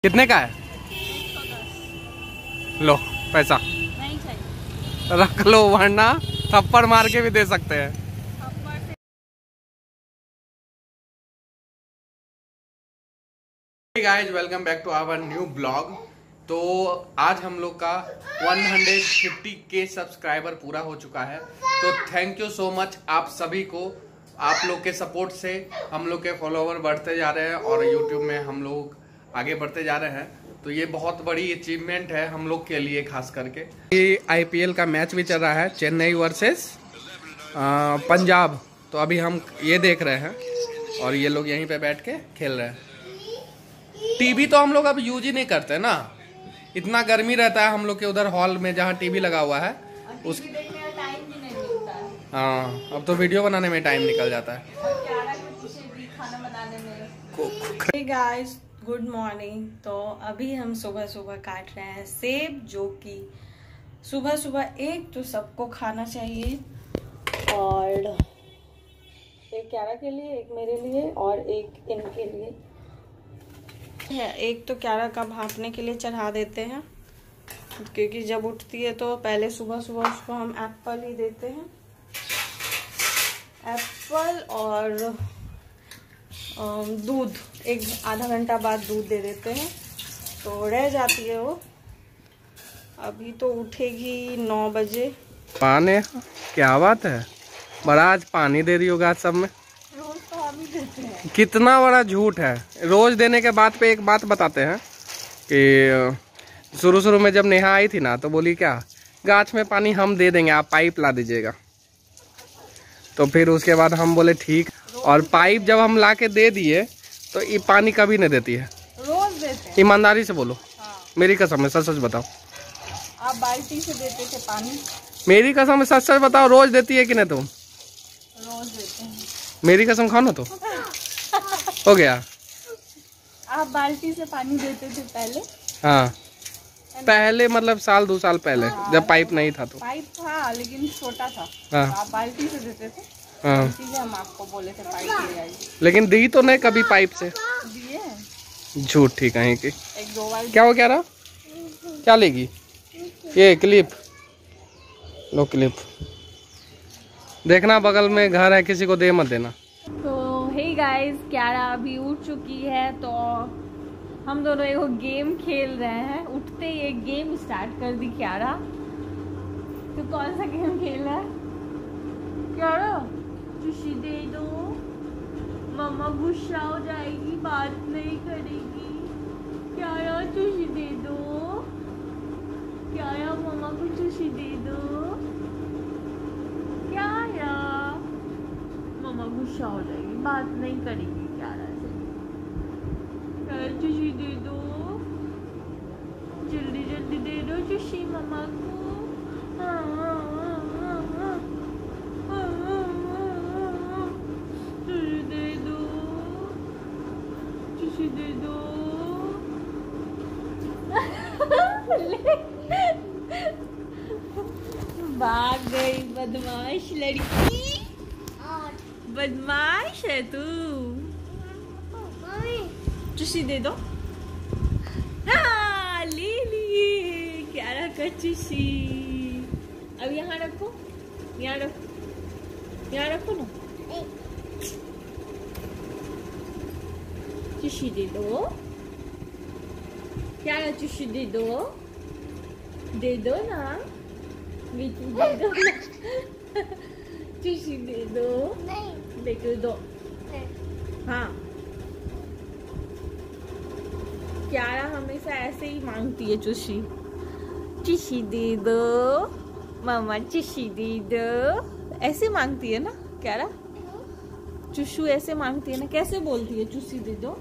कितने का है? 110। लो पैसा नहीं चाहिए, रख लो वरना थप्पड़ मार के भी दे सकते हैं। थप्पड़ से। Hey guys, welcome back to our new blog. तो आज हम लोग का 150K सब्सक्राइबर पूरा हो चुका है। तो थैंक यू सो मच आप सभी को। आप लोग के सपोर्ट से हम लोग के फॉलोवर बढ़ते जा रहे हैं और यूट्यूब में हम लोग आगे बढ़ते जा रहे हैं। तो ये बहुत बड़ी अचीवमेंट है हम लोग के लिए, खास करके। ये IPL का मैच भी चल रहा है, चेन्नई वर्सेस पंजाब। तो अभी हम ये देख रहे हैं और ये लोग यहीं पे बैठ के खेल रहे हैं। टीवी तो हम लोग अब यूज ही नहीं करते ना, इतना गर्मी रहता है हम लोग के उधर हॉल में जहाँ टीवी लगा हुआ है उस देखने का टाइम भी नहीं मिलता है। हाँ, अब तो वीडियो बनाने में टाइम निकल जाता है। और क्यारा को भी खाना बनाने में। Hey guys, good morning. तो अभी हम सुबह सुबह काट रहे हैं सेब, जो कि सुबह सुबह एक तो सबको खाना चाहिए, और एक क्यारा के लिए, एक मेरे लिए और एक इनके लिए है। एक तो क्यारा का भापने के लिए चढ़ा देते हैं, क्योंकि जब उठती है तो पहले सुबह सुबह उसको हम एप्पल ही देते हैं। एप्पल और दूध, एक आधा घंटा बाद दूध दे देते हैं, तो रह जाती है वो। अभी तो उठेगी 9 बजे। पानी क्या बात है, बड़ा आज पानी दे रही होगा आज सब में। रोज तो हम ही देते हैं। कितना बड़ा झूठ है। रोज देने के बाद पे एक बात बताते हैं कि शुरू शुरू में जब नेहा आई थी ना तो बोली क्या, गाछ में पानी हम दे देंगे, आप पाइप ला दीजिएगा। तो फिर उसके बाद हम बोले ठीक, और पाइप जब हम ला के दे दिए तो ये पानी कभी नहीं देती है। रोज देते हैं। ईमानदारी से बोलो। हाँ। मेरी कसम है, सच सच बताओ। आप बाल्टी से देते थे पानी? मेरी कसम है, सच सच बताओ, रोज देती है कि नहीं तुम? रोज देते हैं। मेरी कसम खाओ ना तो हो गया। आप बाल्टी से पानी देते थे पहले? हाँ, पहले मतलब साल 2 साल पहले। हाँ, जब पाइप नहीं था तो। पाइप था लेकिन छोटा था। हाँ। तो आप बाल्टी से देते थे। हाँ, इसीलिए हम आपको बोले थे पाइप ले आइए। लेकिन दी तो नहीं कभी पाइप से। दिए हैं। झूठ ठीक है कि 1-2 बार। क्या हो, क्या रहा, क्या लेगी? ये क्लिप लो, क्लिप देखना, बगल में घर है, किसी को दे मत देना। तो हे गाइस, क्यारा अभी उठ चुकी है, तो हम दोनों एक गेम खेल रहे हैं। उठते ही एक गेम स्टार्ट कर दी क्यारा। तो कौन सा गेम खेल रहा है क्यारा? खुशी दे दो, मम्मा गुस्सा हो जाएगी, बात नहीं करेगी। क्यारा खुशी दे दो, क्यारा मम्मा को खुशी दे दो। क्यारा मम्मा गुस्सा हो जाएगी, बात नहीं करेगी क्यारा से। क्यारा खुशी दे दो, जल्दी जल्दी दे दो खुशी मम्मा को। दे दो खुशी, दे दो। भाग गई बदमाश लड़की, बदमाश है तू। चुशी दे दो। हाँ, ले लिए क्यारा का चुशी। अब यहाँ रखो, यहाँ रखो, यहाँ रखो ना। चुशी दे दो क्यारा, चुशी दे दो, दे दो ना बेटी, दे दो ना। चुशी दे दो। नहीं, देखो दो। हाँ, क्यारा हमेशा ऐसे ही मांगती है चुशी। चुशी दे दो मामा, चुशी दे दो, ऐसे मांगती है ना क्यारा? चुशू ऐसे मांगती है ना, कैसे बोलती है चुशी दे दो?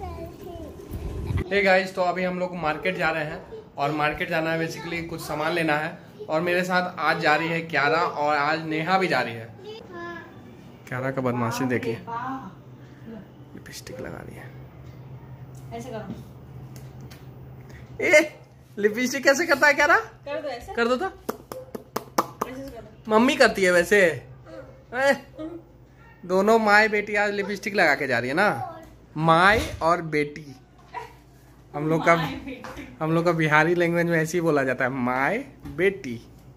हे गाइस, तो अभी हम लोग मार्केट जा रहे हैं, और मार्केट जाना है बेसिकली कुछ सामान लेना है। और मेरे साथ आज जा रही है क्यारा, और आज नेहा भी जा रही है। क्यारा का बदमाशी देखिए, लिपस्टिक लगा रही है। ऐसे करो। ए, लिपस्टिक कैसे करता है क्यारा? कर दो ऐसे, कर दो तो। ऐसे कर दो। मम्मी करती है वैसे। दोनों माँ बेटी आज लिपस्टिक लगा के जा रही है ना, माँ और बेटी। हम लोग का बिहारी लैंग्वेज में ऐसे ही बोला जाता है, माय बेटी।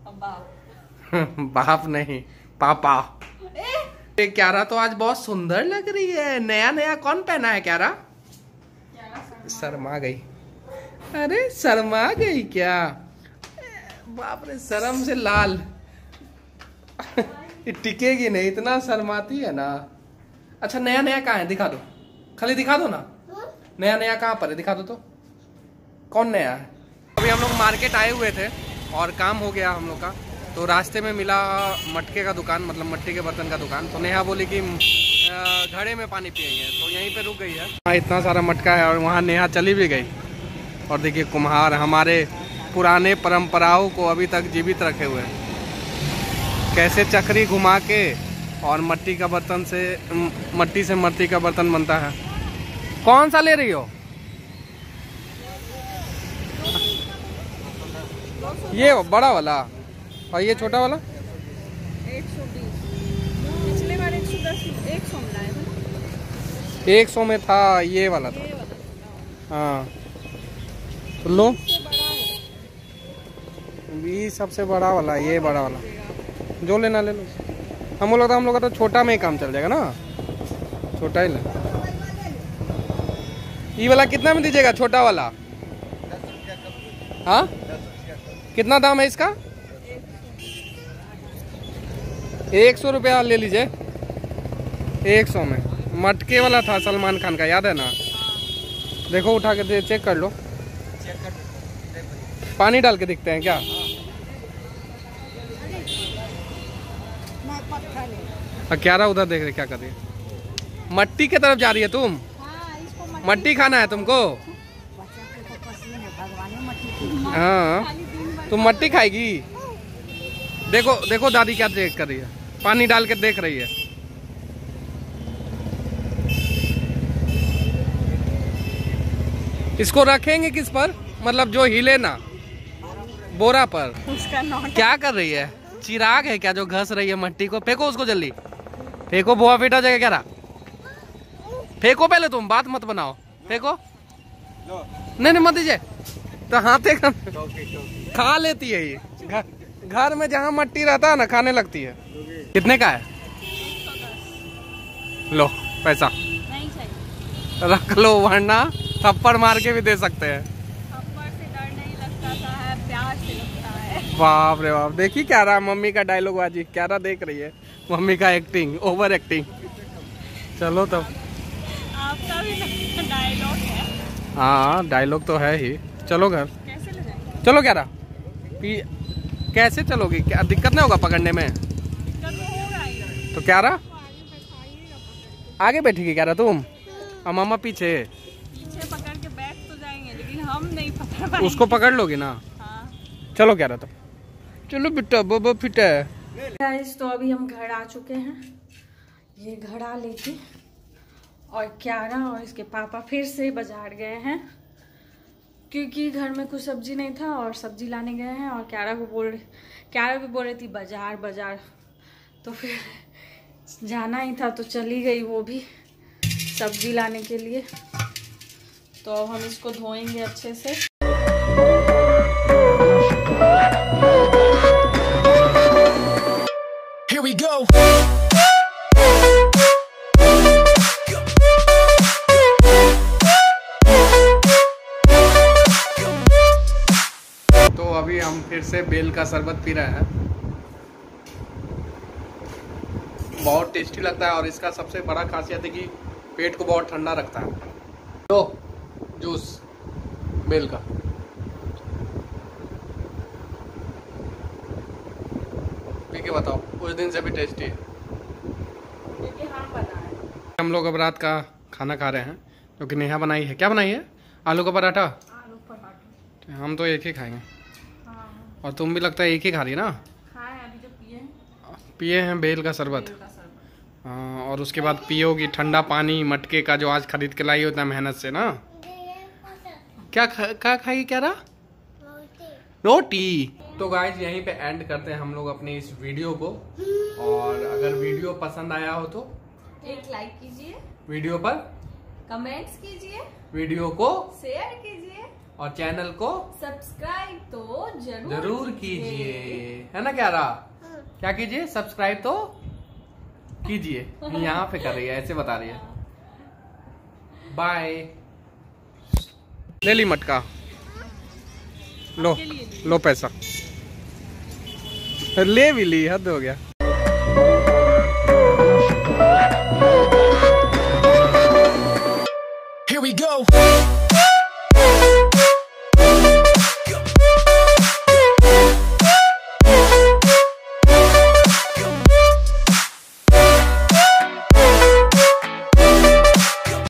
बाप नहीं, पापा। क्यारा तो आज बहुत सुंदर लग रही है। नया नया कौन पहना है क्यारा? शर्मा गई। अरे शर्मा गई क्या? बाप रे, शर्म से लाल। टिकेगी नहीं, इतना शर्माती है ना। अच्छा नया नया कहाँ है, दिखा दो, खाली दिखा दो ना। नया नया कहाँ पर है, दिखा दो तो। कौन नया है? अभी हम लोग मार्केट आए हुए थे और काम हो गया हम लोग का, तो रास्ते में मिला मटके का दुकान, मतलब मिट्टी के बर्तन का दुकान। तो नेहा बोली कि घड़े में पानी पियेंगे, तो यहीं पे रुक गई है। वहाँ इतना सारा मटका है और वहाँ नेहा चली भी गई। और देखिए कुम्हार हमारे पुराने परंपराओं को अभी तक जीवित रखे हुए हैं। कैसे चक्री घुमा के और मट्टी का बर्तन से, मट्टी से मट्टी का बर्तन बनता है। कौन सा ले रही हो? ये बड़ा वाला और ये छोटा वाला 120। पिछले बार 110, 100 में लाए थे। 100 में था, ये वाला था। हाँ तो लो, ये सबसे बड़ा वाला, ये बड़ा वाला जो लेना ले लो। हम लोग का तो छोटा में ही काम चल जाएगा ना, छोटा ही ले। ये वाला कितना में दीजिएगा, छोटा वाला? हाँ कितना दाम है इसका? 100 रुपया ले लीजिए। 100 में मटके वाला था सलमान खान का, याद है ना? देखो उठा के चेक कर लो। पानी डाल के दिखते हैं क्या? क्यारा उधर देख रहे क्या कर रही है? मट्टी की तरफ जा रही है तुम? मट्टी खाना है तुमको? हाँ तुम मट्टी खाएगी? देखो देखो दादी क्या देख कर रही है, पानी डाल के देख रही है। इसको रखेंगे किस पर, मतलब जो हिले ना, बोरा पर? उसका क्या कर रही है? चिराग है क्या जो घस रही है मट्टी को? फेंको उसको जल्दी, फेंको। बुआ बेटा जगह क्या रहा? फेंको पहले, तुम बात मत बनाओ। फेंको। नहीं मत दीजिए, तो हाथे खा लेती है ये। घर में जहाँ मट्टी रहता है ना, खाने लगती है। कितने का है? लो पैसा नहीं चाहिए, रख लो, वरना थप्पड़ मार के भी दे सकते हैं। थप्पड़ से डर नहीं लगता है, प्यार से लगता है। बाप रे बाप, देखी क्या रहा मम्मी का डायलॉग बाजी, क्या रहा देख रही है मम्मी का एक्टिंग, ओवर एक्टिंग। चलो तब, आपका भी डायलॉग है। हाँ डायलॉग तो है ही। चलो घर, कैसे ले जाएंगे? चलो क्या रहा, कैसे चलोगी? क्या दिक्कत नहीं होगा पकड़ने में? दिक्कत तो होगा ही। तो क्या रहा, आगे बैठेगी क्या रहा तुम, और मामा पीछे? पीछे पकड़ के बैठ तो जाएंगे, लेकिन हम नहीं पकड़ पाएंगे। उसको पकड़ लोगी ना? हाँ। चलो क्या रहा, तो चलो बेटा, बोबो फिट है। गाइस तो अभी हम घर आ चुके हैं, ये घड़ा लेके, और क्यारा और इसके पापा फिर से बाजार गए हैं, क्योंकि घर में कुछ सब्जी नहीं था और सब्जी लाने गए हैं। और क्यारा भी बोल रही थी बाजार, तो फिर जाना ही था तो चली गई वो भी सब्जी लाने के लिए। तो अब हम इसको धोएंगे अच्छे से। Here we go. तो अभी हम फिर से बेल का शरबत पी रहे हैं, बहुत टेस्टी लगता है। और इसका सबसे बड़ा खासियत है कि पेट को बहुत ठंडा रखता है। तो जूस बेल का, पी के बताओ, उस दिन से भी टेस्टी है। हम लोग अब रात का खाना खा रहे हैं, जो कि नेहा बनाई है। क्या बनाई है? आलू का पराठा। आलू पराठा। हम तो एक ही खाएंगे। हाँ। और तुम भी लगता है एक ही खा रही है ना? खाए अभी जो पिए हैं बेल का शरबत। हाँ, और उसके बाद पियोगी ठंडा पानी मटके का, जो आज खरीद के लाई हो इतना मेहनत से ना। क्या खाएगी क्या रहा? रोटी। तो गाइज यहीं पे एंड करते हैं हम लोग अपनी इस वीडियो को। और अगर वीडियो पसंद आया हो तो एक लाइक कीजिए, वीडियो पर कमेंट्स कीजिए, वीडियो को शेयर कीजिए और चैनल को सब्सक्राइब तो जरूर कीजिए, है ना क्यारा? क्या कीजिए? सब्सक्राइब तो कीजिए। यहाँ पे कर रही है, ऐसे बता रही है। बाय। ले ली मटका, लो पैसा। ले भी ली, हद हो गया। Here we go.